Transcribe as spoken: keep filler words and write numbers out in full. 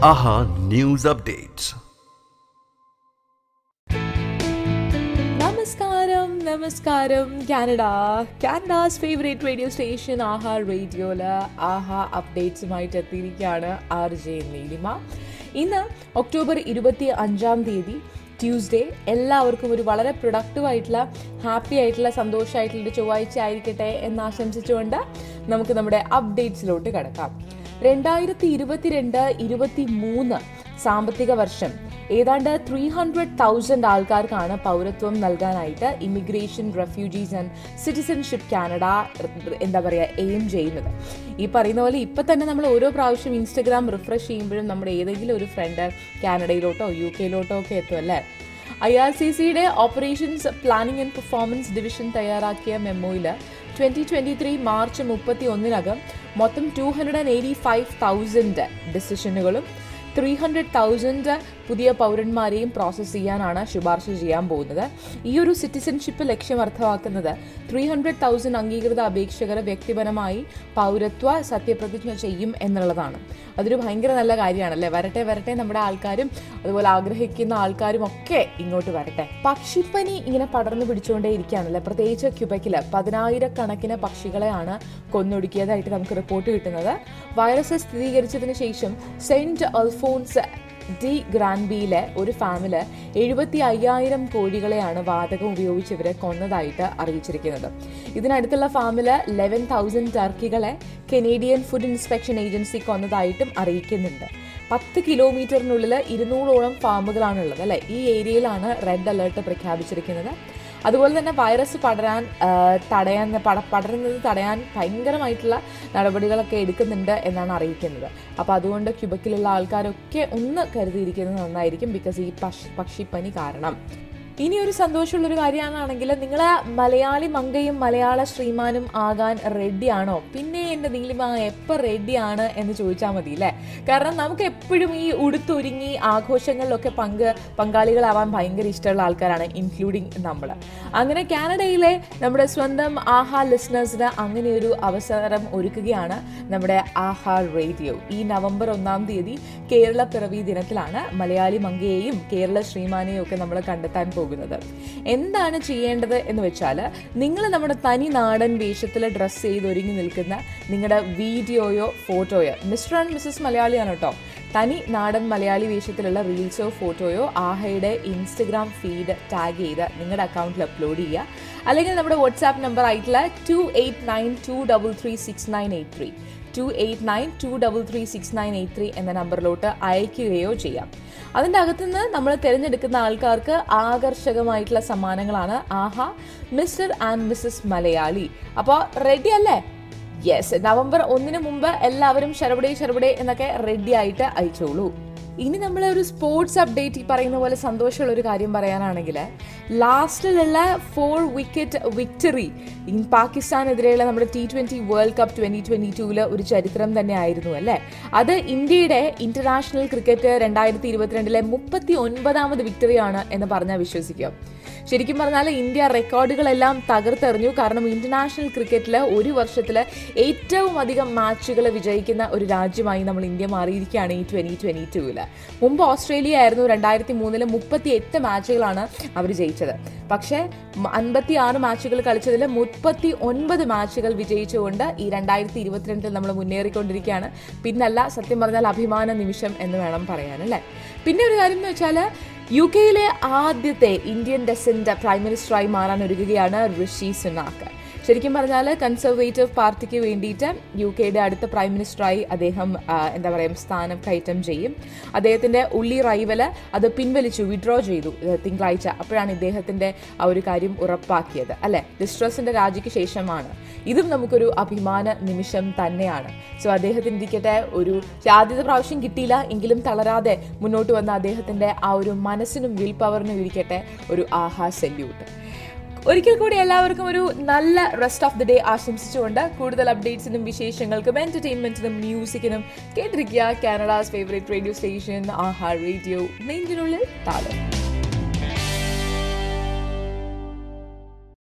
Aaha News Updates. നമസ്കാരം നമസ്കാരം Canada Canada's favourite radio station Aaha റേഡിയോയില് ആഹാ അപ്ഡേറ്റ്സുമായിട്ട് എത്തിയിരിക്കുകയാണ് ആർ ജെ നീലിമ. ഇന്ന് ഒക്ടോബർ ഇരുപത്തി അഞ്ചാം തീയതി ട്യൂസ്ഡേ. എല്ലാവർക്കും ഒരു വളരെ പ്രൊഡക്റ്റീവായിട്ടുള്ള ഹാപ്പി ആയിട്ടുള്ള സന്തോഷമായിട്ടുള്ള ചൊവ്വാഴ്ച ആയിരിക്കട്ടെ എന്ന് ആശംസിച്ചുകൊണ്ട് നമുക്ക് നമ്മുടെ അപ്ഡേറ്റ്സിലോട്ട് കിടക്കാം. രണ്ടായിരത്തി ഇരുപത്തിരണ്ട് ഇരുപത്തി മൂന്ന് സാമ്പത്തിക വർഷം ഏതാണ്ട് ത്രീ ഹൺഡ്രഡ് തൗസൻഡ് ആൾക്കാർക്കാണ് പൗരത്വം നൽകാനായിട്ട് immigration, refugees and citizenship Canada എന്താ പറയുക എയിം ചെയ്യുന്നത്. ഈ പറയുന്ന പോലെ ഇപ്പം തന്നെ നമ്മൾ ഓരോ പ്രാവശ്യം ഇൻസ്റ്റഗ്രാം റിഫ്രഷ് ചെയ്യുമ്പോഴും നമ്മുടെ ഏതെങ്കിലും ഒരു ഫ്രണ്ട് കാനഡയിലോട്ടോ യു കെയിലോട്ടോ ഒക്കെ എത്തും അല്ലേ. ഐ ആർ സി സിയുടെ operations planning and performance division തയ്യാറാക്കിയ മെമ്മോയിൽ ട്വൻ്റി ട്വൻ്റി ത്രീ മാർച്ച് മുപ്പത്തി ഒന്നിനകം മൊത്തം two hundred and eighty five thousand ഡിസിഷനുകളും ത്രീ ഹൺഡ്രഡ് തൗസൻഡ് പുതിയ പൗരന്മാരെയും പ്രോസസ്സ് ചെയ്യാനാണ് ശുപാർശ ചെയ്യാൻ പോകുന്നത്. ഈ ഒരു സിറ്റിസൺഷിപ്പ് ലക്ഷ്യം അർത്ഥമാക്കുന്നത് ത്രീ ഹൺഡ്രഡ് തൗസൻഡ് അംഗീകൃത അപേക്ഷകരെ വ്യക്തിപരമായി പൗരത്വ സത്യപ്രതിജ്ഞ ചെയ്യും എന്നുള്ളതാണ്. അതൊരു ഭയങ്കര നല്ല കാര്യമാണല്ലേ. വരട്ടെ വരട്ടെ നമ്മുടെ ആൾക്കാരും അതുപോലെ ആഗ്രഹിക്കുന്ന ആൾക്കാരും ഒക്കെ ഇങ്ങോട്ട് വരട്ടെ. പക്ഷിപ്പനി ഇങ്ങനെ പടർന്നു പിടിച്ചുകൊണ്ടേ ഇരിക്കുകയാണല്ലേ. പ്രത്യേകിച്ച് ക്യൂബക്കിൽ പതിനായിരക്കണക്കിന് പക്ഷികളെയാണ് കൊന്നൊടുക്കിയതായിട്ട് നമുക്ക് റിപ്പോർട്ട് കിട്ടുന്നത്. വൈറസ് സ്ഥിരീകരിച്ചതിന് ശേഷം സെയിന്റ് അൽഫോൺസ് ഡി ഗ്രാൻബിയിലെ ഒരു ഫാമില് എഴുപത്തി അയ്യായിരം കോഴികളെയാണ് വാതകം ഉപയോഗിച്ച് ഇവരെ കൊന്നതായിട്ട് അറിയിച്ചിരിക്കുന്നത്. ഇതിനടുത്തുള്ള ഫാമില് ലെവൻ തൗസൻഡ് ടർക്കികളെ കനേഡിയൻ ഫുഡ് ഇൻസ്പെക്ഷൻ ഏജൻസി കൊന്നതായിട്ടും അറിയിക്കുന്നുണ്ട്. പത്ത് കിലോമീറ്ററിനുള്ളിൽ ഇരുന്നൂറോളം ഫാമുകളാണുള്ളത് അല്ലേ. ഈ ഏരിയയിലാണ് റെഡ് അലേർട്ട് പ്രഖ്യാപിച്ചിരിക്കുന്നത്. അതുപോലെ തന്നെ വൈറസ് പടരാൻ തടയാൻ പട പടരുന്നത് തടയാൻ ഭയങ്കരമായിട്ടുള്ള നടപടികളൊക്കെ എടുക്കുന്നുണ്ട് എന്നാണ് അറിയിക്കുന്നത്. അപ്പോൾ അതുകൊണ്ട് ക്യൂബക്കിലുള്ള ആൾക്കാരൊക്കെ ഒന്ന് കരുതിയിരിക്കുന്നത് നന്നായിരിക്കും, ബിക്കോസ് ഈ പക്ഷി പക്ഷിപ്പനി കാരണം. ഇനി ഒരു സന്തോഷമുള്ളൊരു കാര്യമാണെങ്കിൽ നിങ്ങൾ മലയാളി മങ്കയും മലയാള ശ്രീമാനും ആകാൻ റെഡിയാണോ? പിന്നെ എൻ്റെ നീലിമ എപ്പോൾ റെഡിയാണ് എന്ന് ചോദിച്ചാൽ മതി അല്ലേ. കാരണം നമുക്ക് എപ്പോഴും ഈ ഉടുത്തൊരുങ്ങി ആഘോഷങ്ങളിലൊക്കെ പങ്ക് പങ്കാളികളാവാൻ ഭയങ്കര ഇഷ്ടമുള്ള ആൾക്കാരാണ്, ഇൻക്ലൂഡിങ് നമ്മൾ. അങ്ങനെ കാനഡയിലെ നമ്മുടെ സ്വന്തം ആഹാ ലിസണേഴ്സിന് അങ്ങനെ ഒരു അവസരം ഒരുക്കുകയാണ് നമ്മുടെ ആഹാ റേഡിയോ. ഈ നവംബർ ഒന്നാം തീയതി കേരള പിറവി ദിനത്തിലാണ് മലയാളി മങ്കയെയും കേരള ശ്രീമാനെയും ഒക്കെ നമ്മൾ കണ്ടെത്താൻ പോകുന്നത്. എന്താണ് ചെയ്യേണ്ടത് എന്ന് വെച്ചാൽ, നിങ്ങൾ നമ്മുടെ തനി നാടൻ വേഷത്തിൽ ഡ്രസ്സ് ചെയ്ത് ഒരുങ്ങി നിൽക്കുന്ന നിങ്ങളുടെ വീഡിയോയോ ഫോട്ടോയോ, മിസ്റ്റർ ആൻഡ് മിസ്സസ് മലയാളിയാണ് കേട്ടോ, തനി നാടൻ മലയാളി വേഷത്തിലുള്ള റീൽസോ ഫോട്ടോയോ ആഹയുടെ ഇൻസ്റ്റഗ്രാം ഫീഡ് ടാഗ് ചെയ്ത് നിങ്ങളുടെ അക്കൗണ്ടിൽ അപ്ലോഡ് ചെയ്യുക. അല്ലെങ്കിൽ നമ്മുടെ വാട്സാപ്പ് നമ്പർ ആയിട്ടുള്ള two eight nine two double three six nine eight three two eight nine two double three six nine eight three എന്ന നമ്പറിലോട്ട് അയക്കുകയോ ചെയ്യാം. അതിൻ്റെ അകത്തുനിന്ന് നമ്മൾ തിരഞ്ഞെടുക്കുന്ന ആൾക്കാർക്ക് ആകർഷകമായിട്ടുള്ള സമ്മാനങ്ങളാണ് Aaha mister and missus Malayali. അപ്പോൾ റെഡി അല്ലേ? യെസ്, നവംബർ ഒന്നിന് മുമ്പ് എല്ലാവരും ശരവടേ ശരവടേ എന്നൊക്കെ റെഡി ആയിട്ട് അയച്ചോളൂ. ഇനി നമ്മൾ ഒരു സ്പോർട്സ് അപ്ഡേറ്റ്, ഈ പറയുന്ന പോലെ സന്തോഷമുള്ള ഒരു കാര്യം പറയാനാണെങ്കിൽ, ലാസ്റ്റിലുള്ള ഫോർ വിക്കറ്റ് വിക്ടറി ഇൻ പാകിസ്ഥാനെതിരെയുള്ള നമ്മുടെ T twenty world cup twenty twenty ടൂവിൽ ഒരു ചരിത്രം തന്നെ ആയിരുന്നു അല്ലേ. അത് ഇന്ത്യയുടെ ഇന്റർനാഷണൽ ക്രിക്കറ്റ് രണ്ടായിരത്തി ഇരുപത്തിരണ്ടിലെ മുപ്പത്തി ഒൻപതാമത് വിക്ടറിയാണ് എന്ന് പറഞ്ഞാൽ വിശ്വസിക്കാം. ശരിക്കും പറഞ്ഞാൽ ഇന്ത്യ റെക്കോർഡുകളെല്ലാം തകർത്തെറിഞ്ഞു. കാരണം ഇന്റർനാഷണൽ ക്രിക്കറ്റിൽ ഒരു വർഷത്തിൽ ഏറ്റവും അധികം മാച്ചുകൾ വിജയിക്കുന്ന ഒരു രാജ്യമായി നമ്മൾ ഇന്ത്യ മാറിയിരിക്കുകയാണ് ഈ ട്വൻ്റി ട്വൻ്റി ടൂവിൽ. മുമ്പ് ഓസ്ട്രേലിയ ആയിരുന്നു. രണ്ടായിരത്തി മൂന്നില് മുപ്പത്തി എട്ട് മാച്ചുകളാണ് അവർ ജയിച്ചത്. പക്ഷേ അൻപത്തി ആറ് മാച്ചുകൾ കളിച്ചതിൽ മുപ്പത്തി ഒൻപത് മാച്ചുകൾ വിജയിച്ചുകൊണ്ട് ഈ രണ്ടായിരത്തി ഇരുപത്തിരണ്ടിൽ നമ്മൾ മുന്നേറിക്കൊണ്ടിരിക്കുകയാണ്. പിന്നല്ല, സത്യം പറഞ്ഞാൽ അഭിമാന നിമിഷം എന്ന് വേണം പറയാൻ അല്ലേ. പിന്നെ ഒരു കാര്യം എന്ന് വെച്ചാൽ, യു കെയിലെ ആദ്യത്തെ ഇന്ത്യൻ ഡെസന്റ് പ്രൈം മിനിസ്റ്ററായി മാറാൻ ഒരുങ്ങുകയാണ് ഋഷി സുനാക്. ശരിക്കും പറഞ്ഞാൽ കൺസർവേറ്റീവ് പാർട്ടിക്ക് വേണ്ടിയിട്ട് യു കെയുടെ അടുത്ത പ്രൈം മിനിസ്റ്ററായി അദ്ദേഹം എന്താ പറയുക സ്ഥാനം കയറ്റം ചെയ്യും. അദ്ദേഹത്തിൻ്റെ ഉള്ളി റൈവല് അത് പിൻവലിച്ചു, വിഡ്രോ ചെയ്തു തിങ്കളാഴ്ച. അപ്പോഴാണ് ഇദ്ദേഹത്തിൻ്റെ ആ ഒരു കാര്യം ഉറപ്പാക്കിയത് അല്ലേ. ഡിസ്ട്രസിൻ്റെ രാജിക്ക് ശേഷമാണ്. ഇതും നമുക്കൊരു അഭിമാന നിമിഷം തന്നെയാണ്. സോ അദ്ദേഹത്തിന് ഇരിക്കട്ടെ, ഒരു ആദ്യത്തെ പ്രാവശ്യം കിട്ടിയില്ല എങ്കിലും തളരാതെ മുന്നോട്ട് വന്ന അദ്ദേഹത്തിൻ്റെ ആ ഒരു മനസ്സിനും വിൽ പവറിനും ഇരിക്കട്ടെ ഒരു ആഹാ സല്യൂട്ട്. ഒരിക്കൽ കൂടി എല്ലാവർക്കും ഒരു നല്ല റെസ്റ്റ് ഓഫ് ദി ഡേ ആശംസിച്ചുകൊണ്ട് കൂടുതൽ അപ്ഡേറ്റ്സിനും വിശേഷങ്ങൾക്കും എന്റർടൈൻമെന്റിനും മ്യൂസിക്കിനും കേട്ടിരിക്കുക Canada's favourite radio station Aaha radio. നെഞ്ചിനുള്ളിൽ താളം.